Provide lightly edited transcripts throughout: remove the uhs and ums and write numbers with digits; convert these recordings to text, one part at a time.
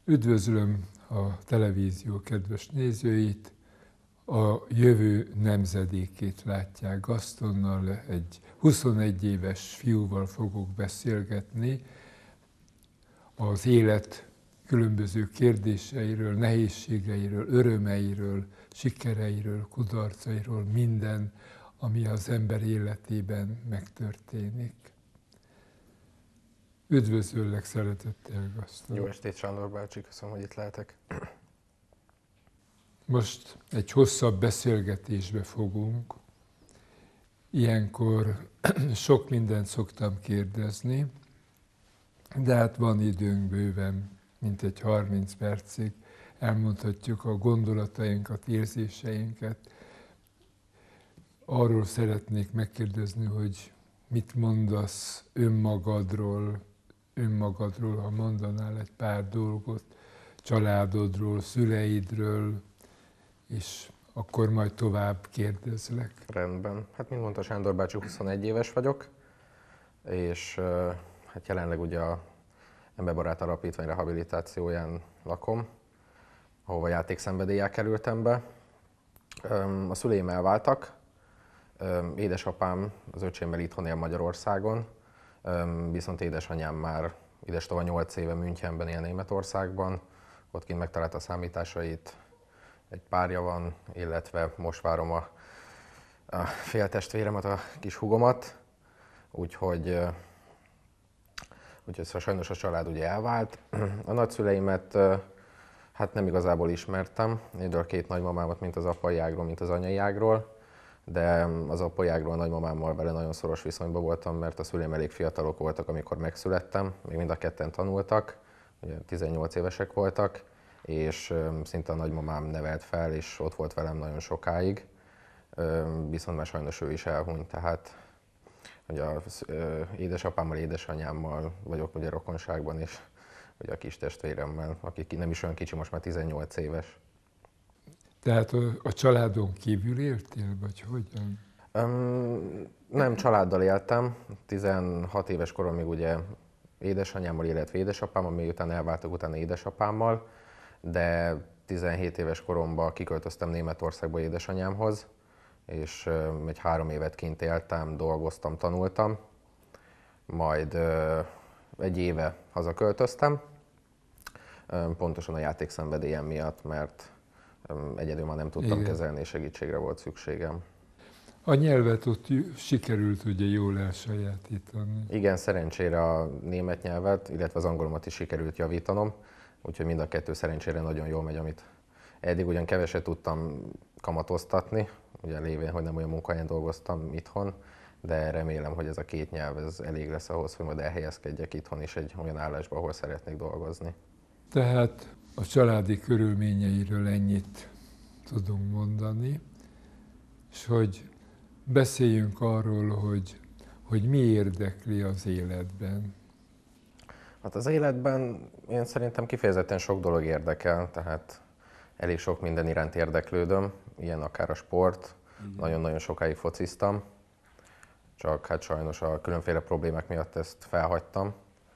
Üdvözlöm a televízió kedves nézőit, a jövő nemzedékét látják. Gastonnal, egy 21 éves fiúval fogok beszélgetni az élet különböző kérdéseiről, nehézségeiről, örömeiről, sikereiről, kudarcairól, minden, ami az ember életében megtörténik. Üdvözöllek szeretettel, Gaston. Jó estét, Sándor bácsi, köszönöm, hogy itt lehetek. Most egy hosszabb beszélgetésbe fogunk. Ilyenkor sok mindent szoktam kérdezni, de hát van időnk bőven, mintegy 30 percig. Elmondhatjuk a gondolatainkat, érzéseinket. Arról szeretnék megkérdezni, hogy mit mondasz önmagadról, ha mondanál egy pár dolgot, családodról, szüleidről, és akkor majd tovább kérdezlek. Rendben. Hát, mint mondta Sándor bácsi, 21 éves vagyok, és hát jelenleg ugye a Emberbarát Alapítvány rehabilitációján lakom, ahova játékszenvedéllyel kerültem be. A szüleim elváltak, édesapám az öcsémmel itthon él Magyarországon, viszont édesanyám már idestova 8 éve Münchenben él Németországban, ott kint megtalálta a számításait, egy párja van, illetve most várom a féltestvéremet, a kis húgomat, úgyhogy sajnos a család ugye elvált. A nagyszüleimet hát nem igazából ismertem, egyről 2 nagymamámat, mint az apai ágról, mint az anyai ágról, de az apai ágról a nagymamámmal vele nagyon szoros viszonyban voltam, mert a szüleim elég fiatalok voltak, amikor megszülettem, még mind a ketten tanultak, ugye 18 évesek voltak, és szinte a nagymamám nevelt fel, és ott volt velem nagyon sokáig, viszont már sajnos ő is elhunyt, tehát ugye az édesapámmal, édesanyámmal vagyok ugye rokonságban, és ugye a kis testvéremmel, aki nem is olyan kicsi, most már 18 éves. Tehát a családon kívül éltél, vagy hogyan? Nem, családdal éltem, 16 éves koromig ugye édesanyámmal, illetve édesapámmal, miután elváltak utána édesapámmal, de 17 éves koromban kiköltöztem Németországba édesanyámhoz, és egy 3 évet kint éltem, dolgoztam, tanultam, majd egy éve hazaköltöztem, pontosan a játékszenvedélyem miatt, mert egyedül már nem tudtam kezelni, és segítségre volt szükségem. A nyelvet ott sikerült ugye jól elsajátítani. Igen, szerencsére a német nyelvet, illetve az angolomat is sikerült javítanom, úgyhogy mind a kettő szerencsére nagyon jól megy, amit eddig ugyan keveset tudtam kamatoztatni, ugye lévén, hogy nem olyan munkahelyen dolgoztam itthon, de remélem, hogy ez a 2 nyelv ez elég lesz ahhoz, hogy majd elhelyezkedjek itthon is egy olyan állásba, ahol szeretnék dolgozni. Tehát a családi körülményeiről ennyit tudunk mondani, és hogy beszéljünk arról, hogy mi érdekli az életben. Hát az életben én szerintem kifejezetten sok dolog érdekel, tehát elég sok minden iránt érdeklődöm, ilyen akár a sport, nagyon-nagyon sokáig fociztam, csak hát sajnos a különféle problémák miatt ezt felhagytam.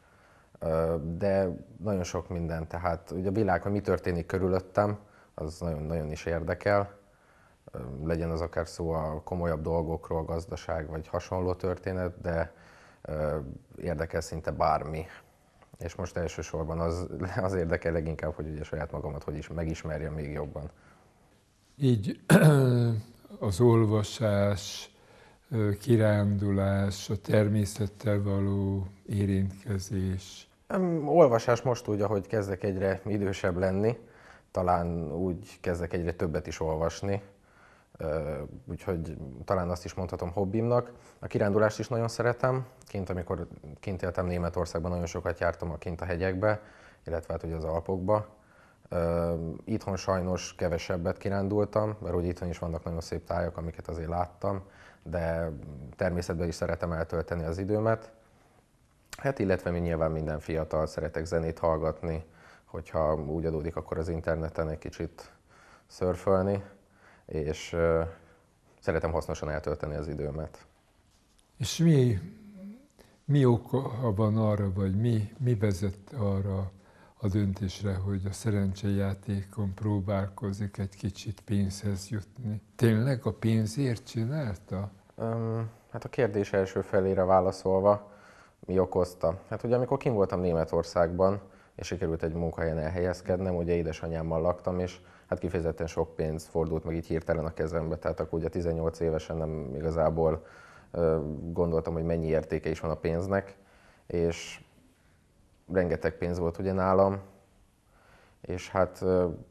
De nagyon sok minden, tehát ugye a világban mi történik körülöttem, az nagyon-nagyon is érdekel. Legyen az akár szó a komolyabb dolgokról, gazdaság vagy hasonló történet, de érdekel szinte bármi. És most elsősorban az érdekel leginkább, hogy ugye saját magamat hogy is megismerjem még jobban. Így az olvasás, kirándulás, a természettel való érintkezés. Olvasás most úgy, ahogy kezdek egyre idősebb lenni, talán úgy kezdek egyre többet is olvasni, úgyhogy talán azt is mondhatom hobbimnak. A kirándulást is nagyon szeretem, amikor kint éltem Németországban, nagyon sokat jártam kint a hegyekbe, illetve hát ugye az Alpokba. Itthon sajnos kevesebbet kirándultam, mert úgy itthon is vannak nagyon szép tájak, amiket azért láttam, de természetben is szeretem eltölteni az időmet. Hát illetve nyilván minden fiatal szeretek zenét hallgatni, hogyha úgy adódik, akkor az interneten egy kicsit szörfölni, és szeretem hasznosan eltölteni az időmet. És mi oka van arra, vagy mi vezet arra a döntésre, hogy a szerencsejátékon próbálkozik egy kicsit pénzhez jutni. Tényleg a pénzért csinálta? Hát a kérdés első felére válaszolva, mi okozta? Hát ugye amikor kim voltam Németországban, és sikerült egy munkahelyen elhelyezkednem, ugye édesanyámmal laktam, és hát kifejezetten sok pénz fordult meg így hirtelen a kezembe, tehát akkor ugye 18 évesen nem igazából gondoltam, hogy mennyi értéke is van a pénznek, és rengeteg pénz volt ugye nálam, és hát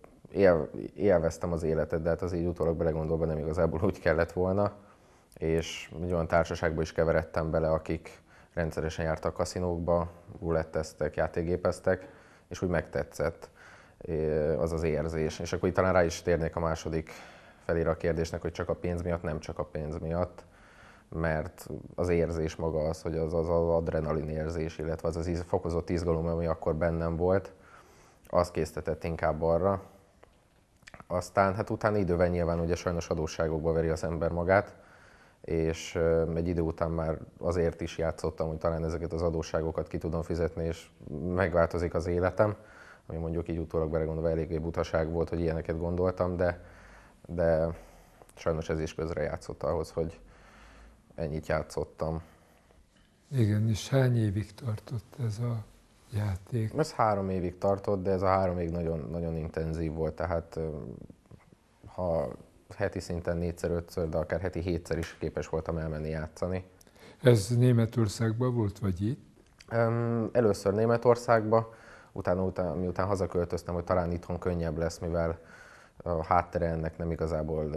élveztem az életet, de hát az így utólag belegondolva nem igazából úgy kellett volna, és egy olyan társaságba is keveredtem bele, akik rendszeresen jártak kaszinókba, ruletteztek, játékgépeztek, és úgy megtetszett az az érzés. És akkor itt talán rá is térnék a második felére a kérdésnek, hogy csak a pénz miatt, nem csak a pénz miatt, mert az érzés maga az, hogy az adrenalin érzés, illetve az az fokozott izgalom, ami akkor bennem volt, az késztetett inkább arra. Aztán hát utána idővel nyilván ugye sajnos adósságokba veri az ember magát, és egy idő után már azért is játszottam, hogy talán ezeket az adósságokat ki tudom fizetni, és megváltozik az életem, ami mondjuk így utólag belegondolva eléggé butaság volt, hogy ilyeneket gondoltam, de sajnos ez is közrejátszott ahhoz, hogy ennyit játszottam. Igen, és hány évig tartott ez a játék? Ez 3 évig tartott, de ez a 3 év nagyon, nagyon intenzív volt, tehát ha heti szinten 4-5-ször, de akár heti 7-szer is képes voltam elmenni játszani. Ez Németországban volt, vagy itt? Először Németországba, utána miután hazaköltöztem, hogy talán itthon könnyebb lesz, mivel a háttere ennek nem igazából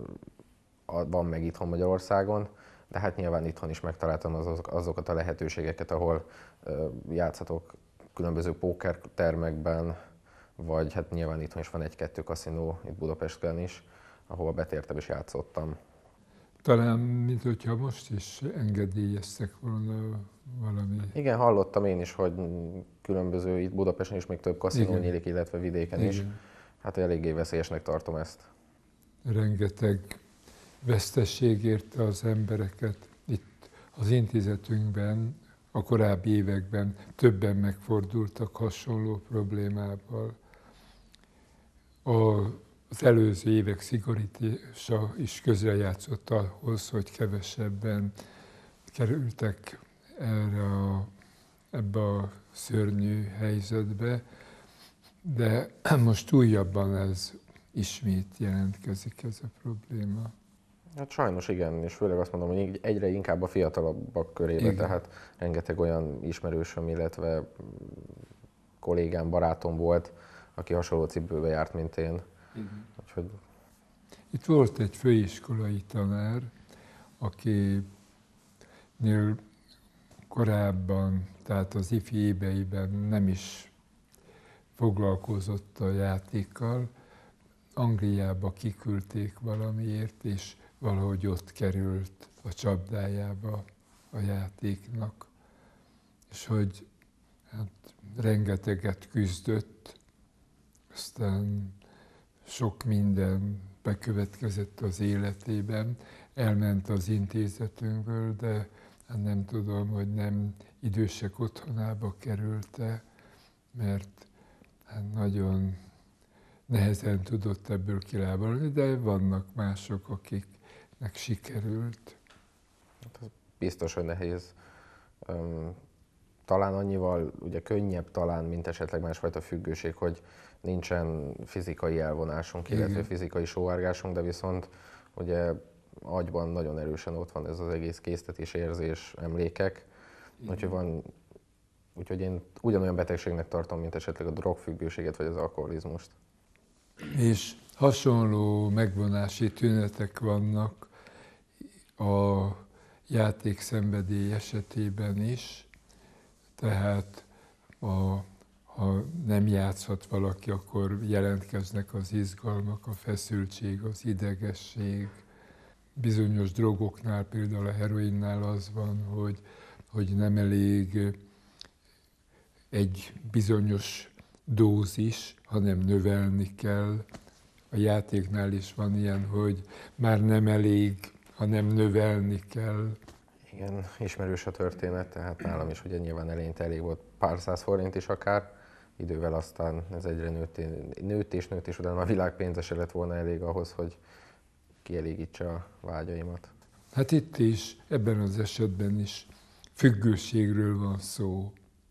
van meg itthon Magyarországon, de hát nyilván itthon is megtaláltam azokat a lehetőségeket, ahol játszhatok különböző pókertermekben, vagy hát nyilván itthon is van 1-2 kaszinó, itt Budapesten is, ahol betértem és játszottam. Talán, mint hogyha most is engedélyeztek volna valami. Igen, hallottam én is, hogy különböző, itt Budapesten is még több kaszinó nyílik, illetve vidéken is. Hát eléggé veszélyesnek tartom ezt. Rengeteg veszteség érte az embereket. Itt az intézetünkben a korábbi években többen megfordultak hasonló problémával. Az előző évek szigorítása is közrejátszott ahhoz, hogy kevesebben kerültek ebbe a szörnyű helyzetbe, de most újabban ez ismét jelentkezik ez a probléma. Hát sajnos igen, és főleg azt mondom, hogy egyre inkább a fiatalabbak körébe, igen. Tehát rengeteg olyan ismerősöm, illetve kollégám, barátom volt, aki hasonló cipőbe járt, mint én. Úgyhogy... Itt volt egy főiskolai tanár, akinél korábban, tehát az ifi éveiben nem is foglalkozott a játékkal. Angliába kiküldték valamiért, és valahogy ott került a csapdájába a játéknak. És hogy hát rengeteget küzdött, aztán sok minden bekövetkezett az életében, elment az intézetünkből, de hát nem tudom, hogy nem idősek otthonába került-e, mert hát nagyon nehezen tudott ebből kilábalni, de vannak mások, akiknek sikerült. Biztos, hogy nehéz. Talán annyival ugye könnyebb talán, mint esetleg másfajta függőség, hogy nincsen fizikai elvonásunk, illetve fizikai sóvárgásunk, de viszont ugye agyban nagyon erősen ott van ez az egész késztetés, érzés, emlékek. Úgyhogy én ugyanolyan betegségnek tartom, mint esetleg a drogfüggőséget vagy az alkoholizmust. És hasonló megvonási tünetek vannak a játékszenvedély esetében is, tehát ha nem játszhat valaki, akkor jelentkeznek az izgalmak, a feszültség, az idegesség. Bizonyos drogoknál, például a heroinnál az van, hogy nem elég egy bizonyos dózis, hanem növelni kell. A játéknál is van ilyen, hogy már nem elég, hanem növelni kell. Igen, ismerős a történet, tehát nálam is ugye nyilván eleinte elég volt pár száz forint is akár, idővel aztán ez egyre nőtt, és utána a világ pénze se lett volna elég ahhoz, hogy kielégítse a vágyaimat. Hát itt is, ebben az esetben is függőségről van szó.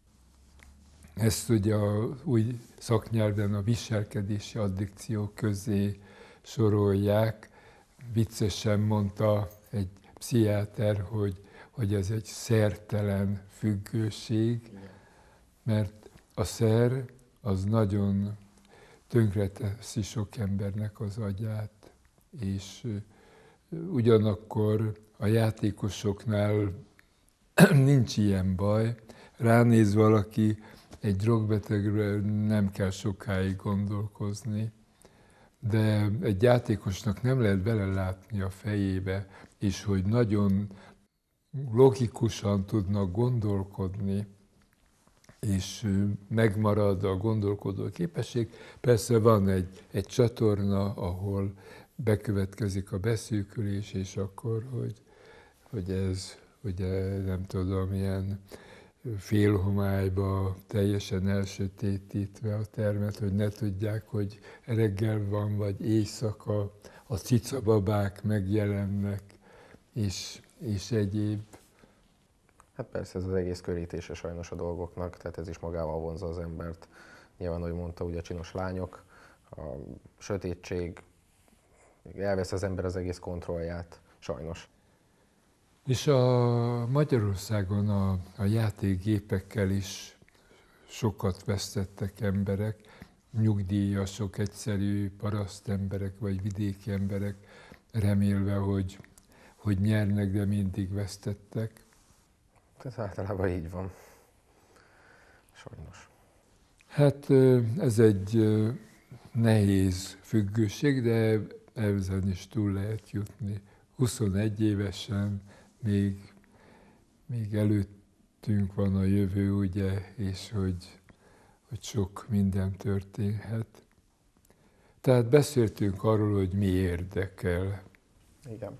Ezt ugye új szaknyelven a viselkedési addikció közé sorolják. Viccesen mondta egy pszichiáter, hogy ez egy szertelen függőség, mert a szer az nagyon tönkreteszi sok embernek az agyát, és ugyanakkor a játékosoknál nincs ilyen baj. Ránéz valaki, egy drogbetegről nem kell sokáig gondolkozni, de egy játékosnak nem lehet belelátni a fejébe, és hogy nagyon logikusan tudnak gondolkodni, és megmarad a gondolkodó képesség. Persze van egy csatorna, ahol bekövetkezik a beszűkülés, és akkor, hogy ez ugye nem tudom, ilyen félhomályba teljesen elsötétítve a termet, hogy ne tudják, hogy reggel van, vagy éjszaka, a cicababák megjelennek, és egyéb. Hát persze ez az egész körítése sajnos a dolgoknak, tehát ez is magával vonzza az embert. Nyilván, ahogy mondta, ugye a csinos lányok, a sötétség, elvesz az ember az egész kontrollját, sajnos. És a Magyarországon a játékgépekkel is sokat vesztettek emberek, nyugdíjasok, egyszerű parasztemberek vagy vidéki emberek, remélve, hogy nyernek, de mindig vesztettek. Ez általában így van. Sajnos. Hát ez egy nehéz függőség, de ezen is túl lehet jutni. 21 évesen még előttünk van a jövő, ugye, és hogy sok minden történhet. Tehát beszéltünk arról, hogy mi érdekel. Igen.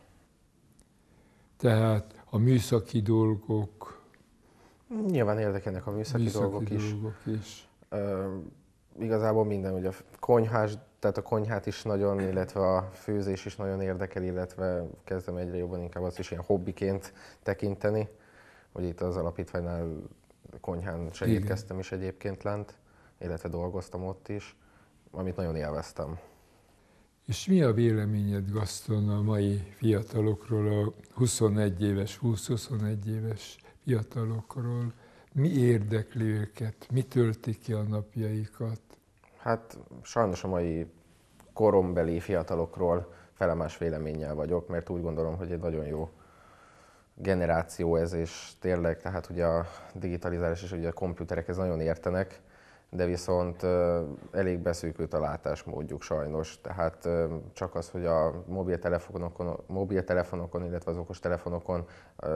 Tehát a műszaki dolgok. Nyilván érdekelnek a műszaki dolgok is. Igazából minden, ugye a konyhás, tehát a konyhát is nagyon, illetve a főzés is nagyon érdekel, illetve kezdem egyre jobban inkább azt is ilyen hobbiként tekinteni. Ugye itt az alapítványnál konyhán segítkeztem is egyébként lent, illetve dolgoztam ott is, amit nagyon élveztem. És mi a véleményed, Gaszton, a mai fiatalokról, a 21 éves, 20-21 éves fiatalokról? Mi érdekli őket? Mi tölti ki a napjaikat? Hát sajnos a mai korombeli fiatalokról felemás véleménnyel vagyok, mert úgy gondolom, hogy egy nagyon jó generáció ez, és tényleg, tehát ugye a digitalizálás és ugye a komputerekhez nagyon értenek, de viszont elég beszűkült a látásmódjuk sajnos. Tehát csak az, hogy a mobiltelefonokon, illetve az okostelefonokon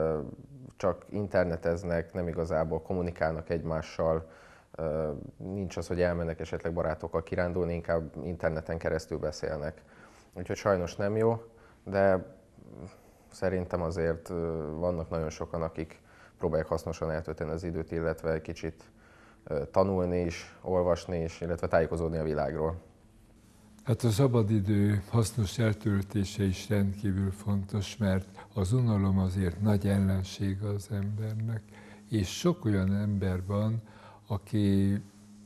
csak interneteznek, nem igazából kommunikálnak egymással, nincs az, hogy elmennek esetleg barátokkal kirándulni, inkább interneten keresztül beszélnek. Úgyhogy sajnos nem jó, de szerintem azért vannak nagyon sokan, akik próbálják hasznosan eltölteni az időt, illetve egy kicsit tanulni is, olvasni is, illetve tájékozódni a világról. Hát a szabadidő hasznos eltöltése is rendkívül fontos, mert az unalom azért nagy ellenség az embernek, és sok olyan ember van, aki,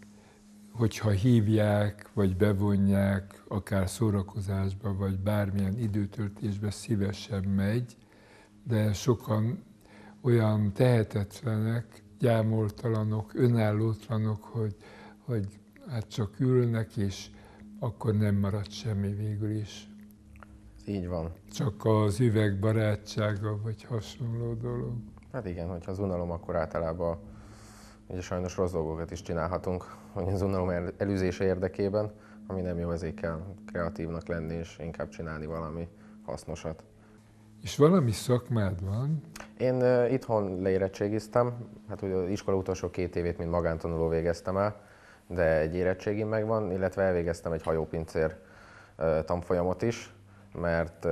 hogyha hívják, vagy bevonják, akár szórakozásba, vagy bármilyen időtöltésbe szívesen megy, de sokan olyan tehetetlenek, gyámoltalanok, önállótlanok, hogy hát csak ülnek, és akkor nem marad semmi végül is. Így van. Csak az üveg barátsága, vagy hasonló dolog. Hát igen, hogyha az unalom, akkor általában ugye sajnos rossz dolgokat is csinálhatunk, hogy az unalom elűzése érdekében, ami nem jó, ezért kell kreatívnak lenni, és inkább csinálni valami hasznosat. És valami szakmád van? Én itthon leérettségiztem, hát ugye az iskola utolsó 2 évét, mint magántanuló végeztem el, de egy érettségim megvan, illetve elvégeztem egy hajópincér tanfolyamot is, mert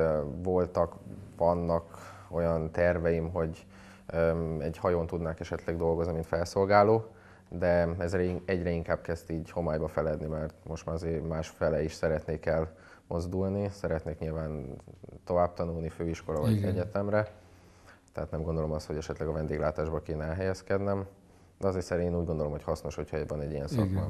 vannak olyan terveim, hogy egy hajón tudnák esetleg dolgozni, mint felszolgáló, de ez egyre inkább kezd így homályba feledni, mert most már azért más fele is szeretnék elmozdulni, szeretnék nyilván tovább tanulni főiskola vagy Igen. egyetemre, tehát nem gondolom azt, hogy esetleg a vendéglátásba kéne elhelyezkednem, de azért szerint én úgy gondolom, hogy hasznos, hogyha van egy ilyen szakma,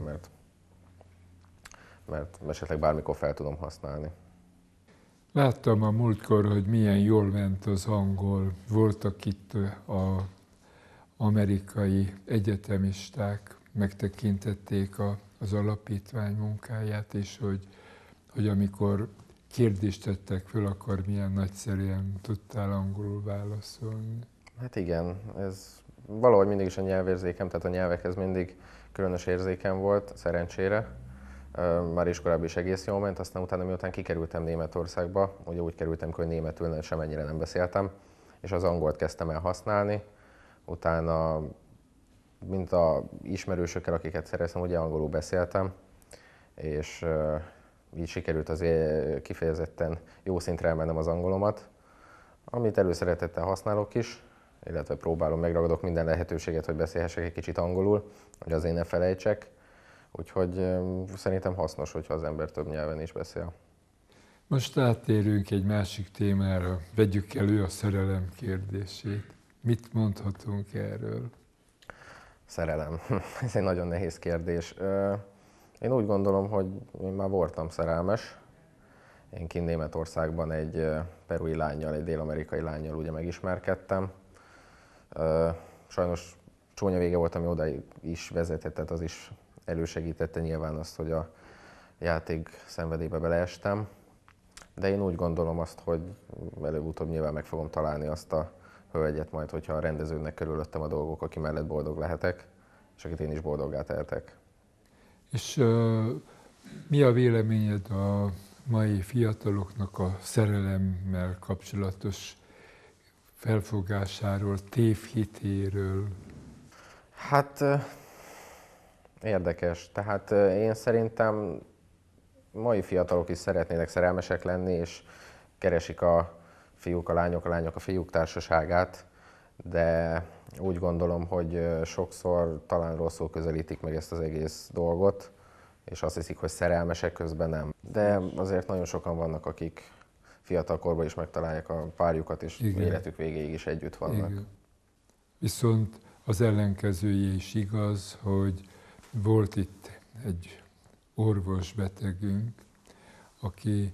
mert esetleg bármikor fel tudom használni. Láttam a múltkor, hogy milyen jól ment az angol. Voltak itt az amerikai egyetemisták, megtekintették az alapítvány munkáját, és hogy amikor kérdést tettek föl, akkor milyen nagyszerűen tudtál angolul válaszolni. Hát igen, ez valahogy mindig is a nyelvérzékem, tehát a nyelvekhez mindig különös érzékem volt, szerencsére. Már iskolában is egész jól ment, aztán utána miután kikerültem Németországba, ugye úgy kerültem, hogy németül semennyire nem beszéltem, és az angolt kezdtem el használni. Utána, mint a ismerősökkel, akiket szereztem, ugye angolul beszéltem, és így sikerült azért kifejezetten jó szintre elmennem az angolomat, amit előszeretettel használok is, illetve próbálom, megragadok minden lehetőséget, hogy beszélhessek egy kicsit angolul, hogy azért ne felejtsek. Úgyhogy szerintem hasznos, hogyha az ember több nyelven is beszél. Most áttérünk egy másik témára. Vegyük elő a szerelem kérdését. Mit mondhatunk erről? Szerelem. Ez egy nagyon nehéz kérdés. Én úgy gondolom, hogy én már voltam szerelmes. Én kint Németországban egy perui lánnyal, egy dél-amerikai lánnyal ugye megismerkedtem. Sajnos csúnya vége volt, ami oda is vezetett, tehát az is elősegítette nyilván azt, hogy a játék szenvedélybe beleestem. De én úgy gondolom azt, hogy előbb-utóbb nyilván meg fogom találni azt a hölgyet majd, hogyha rendeződnek körülöttem a dolgok, aki mellett boldog lehetek, és akit én is boldoggá tehetek. És mi a véleményed a mai fiataloknak a szerelemmel kapcsolatos felfogásáról, tévhitéről? Hát érdekes. Tehát én szerintem mai fiatalok is szeretnének szerelmesek lenni, és keresik a fiúk, a lányok a fiúk társaságát, de úgy gondolom, hogy sokszor talán rosszul közelítik meg ezt az egész dolgot, és azt hiszik, hogy szerelmesek, közben nem. De azért nagyon sokan vannak, akik fiatalkorban is megtalálják a párjukat, és Igen. életük végéig is együtt vannak. Igen. Viszont az ellenkezője is igaz, hogy volt itt egy orvosbetegünk, aki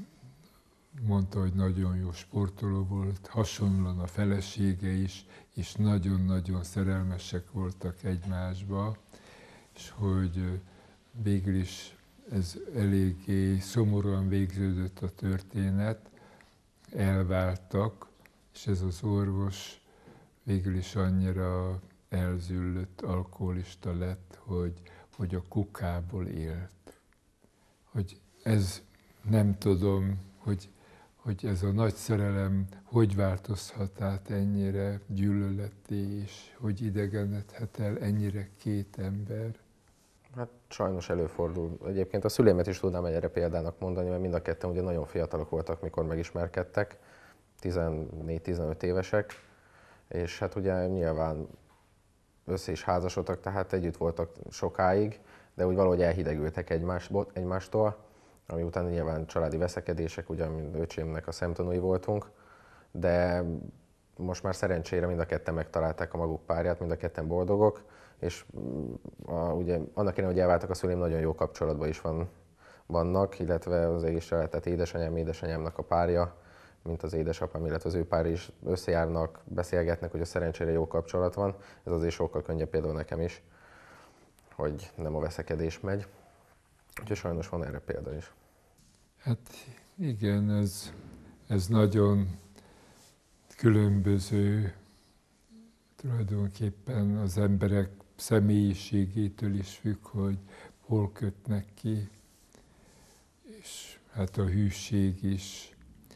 mondta, hogy nagyon jó sportoló volt, hasonlóan a felesége is, és nagyon-nagyon szerelmesek voltak egymásba, és hogy végül is ez eléggé szomorúan végződött a történet, elváltak, és ez az orvos végül is annyira elzüllött, alkoholista lett, hogy a kukából élt. Hogy ez, nem tudom, hogy ez a nagy szerelem hogy változhat át ennyire gyűlöletté, és hogy idegenedhet el ennyire két ember. Hát sajnos előfordul. Egyébként a szüleimet is tudnám erre példának mondani, mert mind a ketten ugye nagyon fiatalok voltak, mikor megismerkedtek, 14-15 évesek, és hát ugye nyilván össze is házasodtak, tehát együtt voltak sokáig, de úgy valahogy elhidegültek egymástól, ami után nyilván családi veszekedések, ugye mint öcsémnek a szemtanúi voltunk, de most már szerencsére mind a ketten megtalálták a maguk párját, mind a ketten boldogok, és ugye annak ellenére, hogy elváltak a szüleim, nagyon jó kapcsolatban is vannak, illetve az egész család, tehát édesanyámnak a párja, mint az édesapám, illetve az ő pár is összejárnak, beszélgetnek, hogy a szerencsére jó kapcsolat van. Ez azért sokkal könnyebb például nekem is, hogy nem a veszekedés megy. Úgyhogy sajnos van erre példa is. Hát igen, ez nagyon különböző, tulajdonképpen az emberek személyiségétől is függ, hogy hol kötnek ki, és hát a hűség is.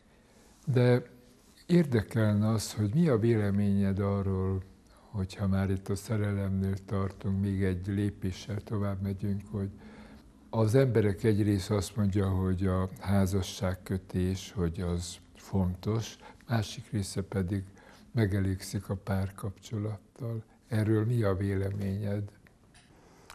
De érdekelne az, hogy mi a véleményed arról, hogyha már itt a szerelemnél tartunk, még egy lépéssel tovább megyünk, hogy az emberek egyrészt azt mondja, hogy a házasságkötés, hogy az fontos, másik része pedig megelégszik a párkapcsolattal. Erről mi a véleményed?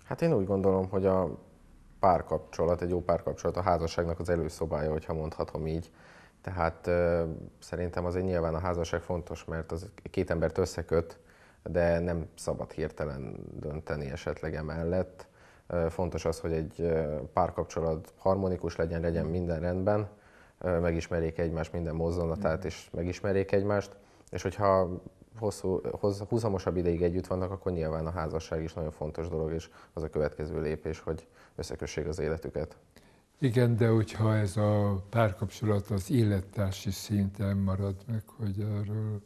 Hát én úgy gondolom, hogy a párkapcsolat, egy jó párkapcsolat a házasságnak az előszobája, hogyha mondhatom így. Tehát szerintem azért nyilván a házasság fontos, mert az két embert összeköt, de nem szabad hirtelen dönteni esetleg emellett. Fontos az, hogy egy párkapcsolat harmonikus legyen, legyen minden rendben, megismerjék egymást minden mozzanatát, és megismerjék egymást, és hogyha húzamosabb ideig együtt vannak, akkor nyilván a házasság is nagyon fontos dolog, és az a következő lépés, hogy összekössék az életüket. Igen, de hogyha ez a párkapcsolat az élettársi szinten marad meg, hogy arról...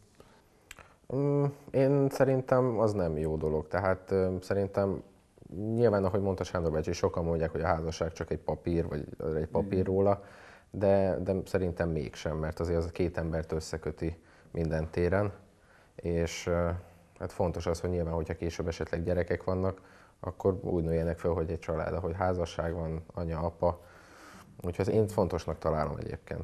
Én szerintem az nem jó dolog. Tehát szerintem nyilván, ahogy mondta Sándor bácsi, sokan mondják, hogy a házasság csak egy papír, vagy egy papír róla, de szerintem mégsem, mert azért az a két embert összeköti minden téren, és hát fontos az, hogy nyilván, hogyha később esetleg gyerekek vannak, akkor úgy nőjenek fel, hogy egy család, ahogy házasság van, anya, apa. Úgyhogy én fontosnak találom egyébként.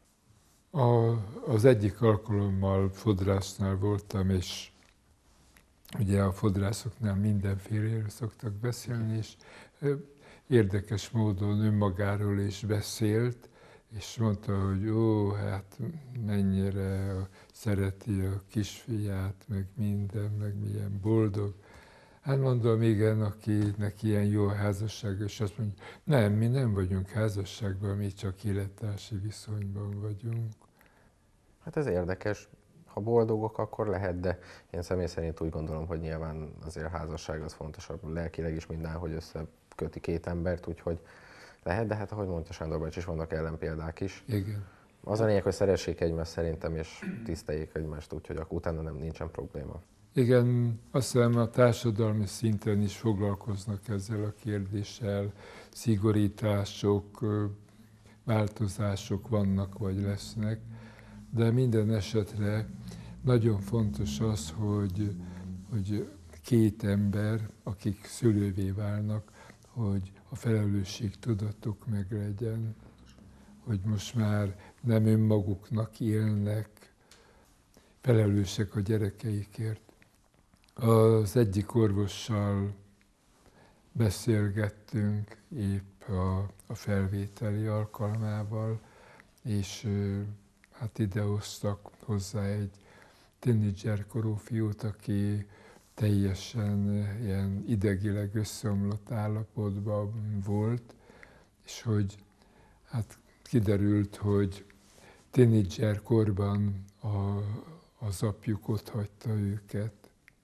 Az egyik alkalommal fodrásznál voltam, és ugye a fodrászoknál mindenféléről szoktak beszélni, és érdekes módon önmagáról is beszélt, és mondta, hogy hát mennyire szereti a kisfiát, meg minden, meg milyen boldog. Hát mondom, igen, akinek ilyen jó a házasság, és azt mondja, nem, mi nem vagyunk házasságban, mi csak élettársi viszonyban vagyunk. Hát ez érdekes. Ha boldogok, akkor lehet, de én személy szerint úgy gondolom, hogy nyilván azért a házasság az fontosabb lelkileg is minden, hogy összeköti két embert, úgyhogy lehet, de hát ahogy mondta Sándor bácsi is, vannak ellenpéldák is. Igen. Az a lényeg, hogy szeressék egymást szerintem, és tiszteljék egymást, úgyhogy akkor utána nincsen probléma. Igen, azt hiszem a társadalmi szinten is foglalkoznak ezzel a kérdéssel, szigorítások, változások vannak vagy lesznek, de minden esetre nagyon fontos az, hogy két ember, akik szülővé válnak, hogy a felelősség tudatuk meglegyen, hogy most már nem önmaguknak élnek, felelősek a gyerekeikért. Az egyik orvossal beszélgettünk épp a felvételi alkalmával, és hát idehoztak hozzá egy tínédzserkorú fiút, aki teljesen ilyen idegileg összeomlott állapotban volt, és hogy hát kiderült, hogy tínédzserkorban az apjuk otthagyta őket.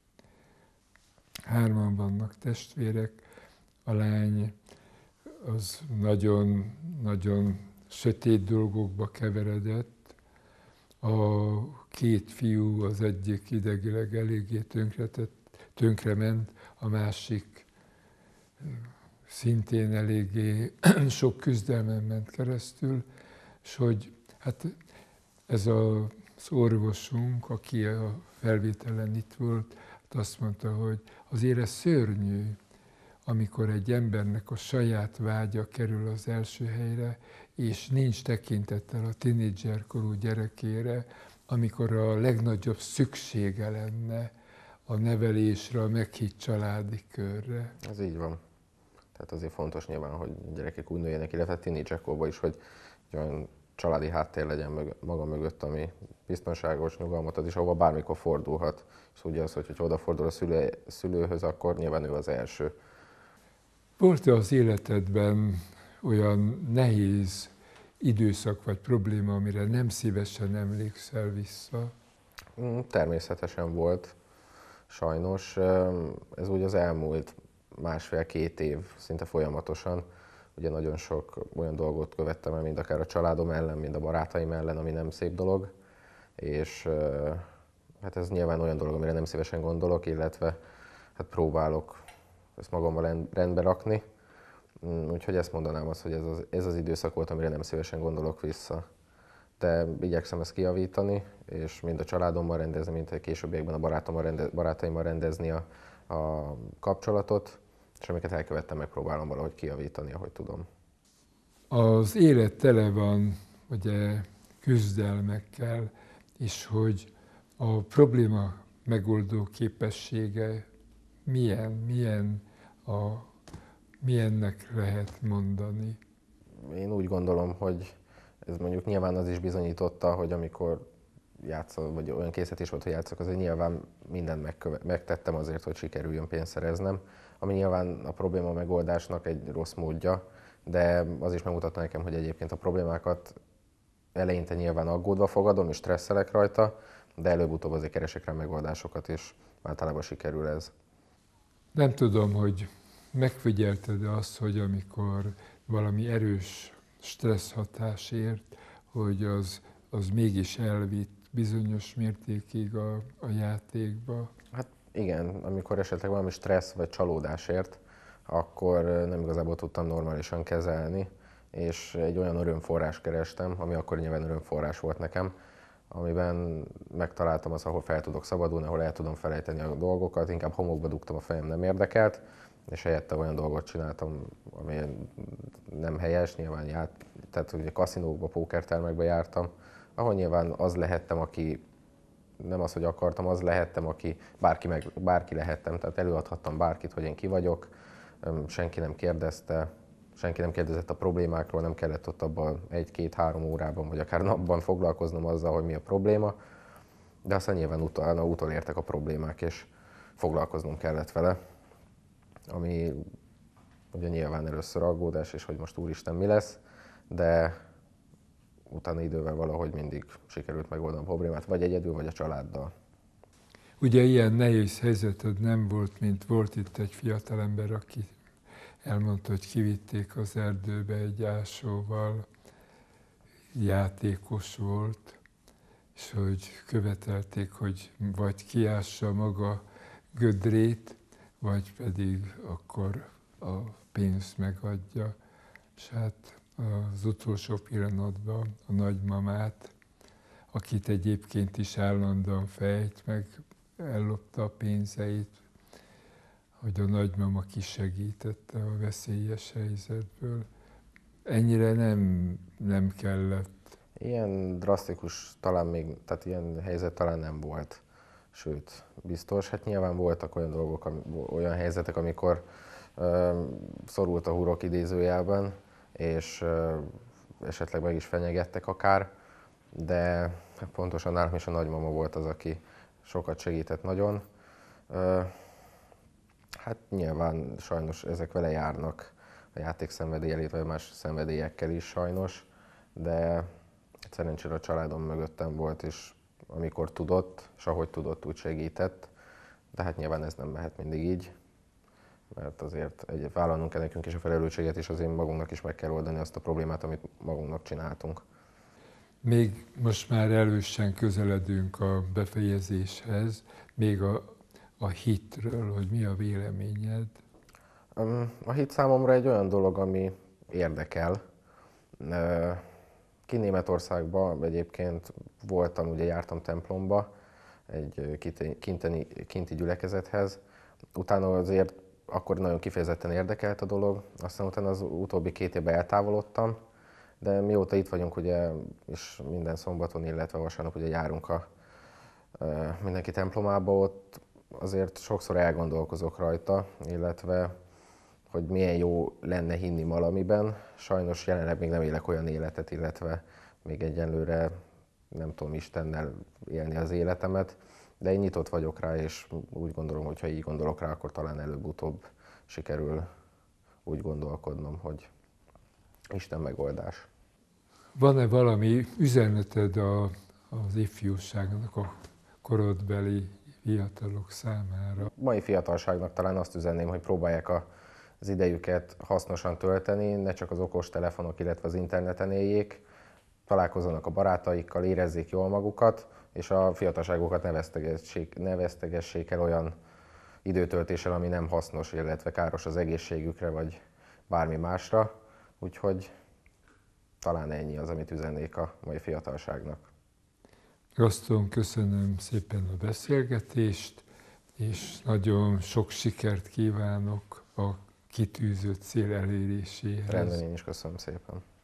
3 vannak testvérek, a lány az nagyon sötét dolgokba keveredett, a 2 fiú, az egyik idegileg eléggé tönkrement, a másik szintén eléggé sok küzdelmen ment keresztül, és hogy hát ez az orvosunk, aki a felvételen itt volt, azt mondta, hogy azért ez szörnyű, amikor egy embernek a saját vágya kerül az első helyre, és nincs tekintettel a tínédzserkorú gyerekére, amikor a legnagyobb szüksége lenne a nevelésre, a meghitt családi körre. Ez így van. Tehát azért fontos nyilván, hogy gyerekek úgy nőjenek, illetve tínédzserkorban is, hogy olyan családi háttér legyen maga mögött, ami biztonságos, nyugalmat ad, és ahova bármikor fordulhat. És ugye az, hogy odafordul a szülőhöz, akkor nyilván ő az első. Volt-e az életedben olyan nehéz időszak vagy probléma, amire nem szívesen emlékszel vissza? Természetesen volt, sajnos. Ez úgy az elmúlt 1,5-2 év szinte folyamatosan. Ugye nagyon sok olyan dolgot követtem el, mind akár a családom ellen, mind a barátaim ellen, ami nem szép dolog. És hát ez nyilván olyan dolog, amire nem szívesen gondolok, illetve hát próbálok ezt magammal rendbe rakni. Úgyhogy ezt mondanám azt, hogy ez az időszak volt, amire nem szívesen gondolok vissza. De igyekszem ezt kijavítani, és mind a családommal rendezni, mind a későbbiekben a barátaimmal rendezni a kapcsolatot, és amiket elkövettem, megpróbálom valahogy kijavítani, ahogy tudom. Az élet tele van ugye küzdelmekkel, és hogy a probléma megoldó képessége milyen a Milyennek lehet mondani? Én úgy gondolom, hogy ez mondjuk nyilván az is bizonyította, hogy amikor játszol, vagy olyan készítés volt, hogy játszok, azért nyilván mindent megtettem azért, hogy sikerüljön pénzt szereznem, ami nyilván a probléma megoldásnak egy rossz módja, de az is megmutatta nekem, hogy egyébként a problémákat eleinte nyilván aggódva fogadom és stresszelek rajta, de előbb-utóbb azért keresek rá megoldásokat, és általában sikerül ez. Nem tudom, hogy megfigyelted azt, hogy amikor valami erős stressz hatás ért, hogy az mégis elvitt bizonyos mértékig a játékba. Hát igen, amikor esetleg valami stressz vagy csalódás ért, akkor nem igazából tudtam normálisan kezelni, és egy olyan örömforrás kerestem, ami akkor nyilván örömforrás volt nekem, amiben megtaláltam azt, ahol fel tudok szabadulni, ahol el tudom felejteni a dolgokat, inkább homokba dugtam, a fejem nem érdekelt, és helyette olyan dolgot csináltam, ami nem helyes, nyilván tehát ugye kaszinókba, pókertermekbe jártam, ahol nyilván az lehettem, aki nem az, hogy akartam, az lehettem, aki bárki lehettem, tehát előadhattam bárkit, hogy én ki vagyok, senki nem kérdezte, senki nem kérdezett a problémákról, nem kellett ott abban 1-2-3 órában, vagy akár napban foglalkoznom azzal, hogy mi a probléma, de aztán nyilván utána utolértek a problémák, és foglalkoznom kellett vele, ami ugye nyilván először aggódás, és hogy most úristen mi lesz, de utána idővel valahogy mindig sikerült megoldanom a problémát, vagy egyedül, vagy a családdal. Ugye ilyen nehéz helyzeted nem volt, mint volt itt egy fiatalember, aki elmondta, hogy kivitték az erdőbe egy ásóval, játékos volt, és hogy követelték, hogy vagy kiássa maga gödrét, vagy pedig akkor a pénzt megadja. És hát az utolsó pillanatban a nagymamát, akit egyébként is állandóan fejt, meg ellopta a pénzeit, hogy a nagymama kisegítette a veszélyes helyzetből. Ennyire nem kellett. Ilyen drasztikus talán még, tehát ilyen helyzet talán nem volt. Sőt, biztos. Hát nyilván voltak olyan dolgok, olyan helyzetek, amikor szorult a hurok idézőjelben, és esetleg meg is fenyegettek akár, de pontosan nálam is a nagymama volt az, aki sokat segített nagyon. Hát nyilván sajnos ezek vele járnak, a játékszenvedéllyel, illetve más szenvedélyekkel is sajnos, de szerencsére a családom mögöttem volt, és amikor tudott, és ahogy tudott, úgy segített, de hát nyilván ez nem mehet mindig így, mert azért vállalnunk kell nekünk is a felelősséget, és azért magunknak is meg kell oldani azt a problémát, amit magunknak csináltunk. Még most már erősen közeledünk a befejezéshez, még a hitről, hogy mi a véleményed? A hit számomra egy olyan dolog, ami érdekel. Németországban egyébként voltam, ugye jártam templomba, egy kinti gyülekezethez. Utána azért akkor nagyon kifejezetten érdekelt a dolog, aztán utána az utóbbi 2 évben eltávolodtam, de mióta itt vagyunk, ugye, és minden szombaton, illetve vasárnap ugye járunk mindenki templomába, ott azért sokszor elgondolkozok rajta, illetve hogy milyen jó lenne hinni valamiben. Sajnos jelenleg még nem élek olyan életet, illetve még egyenlőre nem tudom Istennel élni az életemet, de én nyitott vagyok rá, és úgy gondolom, hogy ha így gondolok rá, akkor talán előbb-utóbb sikerül úgy gondolkodnom, hogy Isten megoldás. Van-e valami üzeneted az ifjúságnak, a korodbeli fiatalok számára? Mai fiatalságnak talán azt üzenném, hogy próbálják az idejüket hasznosan tölteni, ne csak az okos telefonok, illetve az interneten éljék, találkozzanak a barátaikkal, érezzék jól magukat, és a fiatalságokat ne vesztegessék el olyan időtöltéssel, ami nem hasznos, illetve káros az egészségükre, vagy bármi másra. Úgyhogy talán ennyi az, amit üzennék a mai fiatalságnak. Gaszton, köszönöm szépen a beszélgetést, és nagyon sok sikert kívánok a kitűzött cél eléréséhez. Rendben, én is köszönöm szépen.